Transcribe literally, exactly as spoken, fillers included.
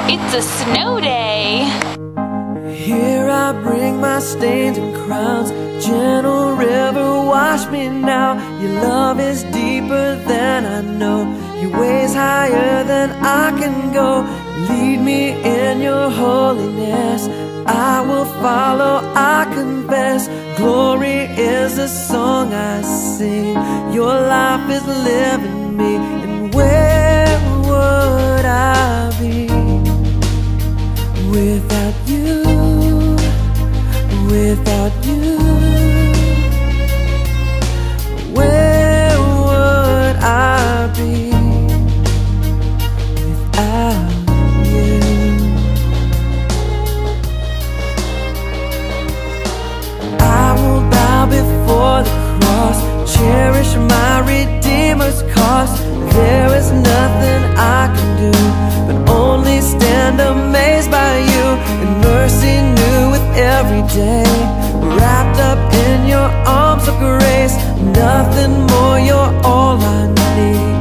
It's a snow day. Here I bring my stains and crowns. Gentle river, wash me now. Your love is deeper than I know. Your ways higher than I can go. Lead me in your holiness. I will follow, I confess. Glory is the song I sing. Your life is living me. And where would I be without you? Without you, where would I be without you? I will bow before the cross, cherish my Redeemer's cost. There is nothing I can do but only stand amazed by you, and mercy new with every day, wrapped up in your arms of grace. Nothing more, you're all I need.